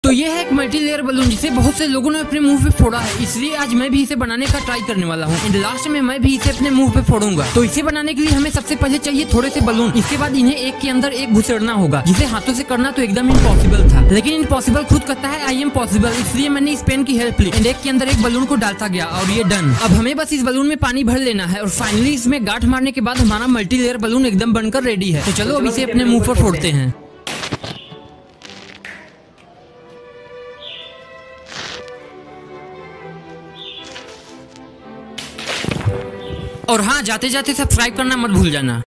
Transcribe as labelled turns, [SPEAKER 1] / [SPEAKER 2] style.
[SPEAKER 1] तो ये है एक मल्टी लेयर बलून जिसे बहुत से लोगों ने अपने मुंह पे फोड़ा है, इसलिए आज मैं भी इसे बनाने का ट्राई करने वाला हूँ। एंड लास्ट में मैं भी इसे अपने मुंह पे फोड़ूंगा। तो इसे बनाने के लिए हमें सबसे पहले चाहिए थोड़े से बलून। इसके बाद इन्हें एक के अंदर एक घुसेड़ना होगा, जिसे हाथों से करना तो एकदम इम्पॉसिबल था, लेकिन इम्पॉसिबल खुद कहता है आई एम पॉसिबल, इसलिए मैंने इस पेन की हेल्प ली एंड एक के अंदर एक बलून को डालता गया और ये डन। अब हमें बस इस बलून में पानी भर लेना है और फाइनली इसमें गांठ मारने के बाद हमारा मल्टी लेयर बलून एकदम बनकर रेडी है। तो चलो अब इसे अपने मुंह पर फोड़ते हैं। और हाँ, जाते जाते सब्सक्राइब करना मत भूल जाना।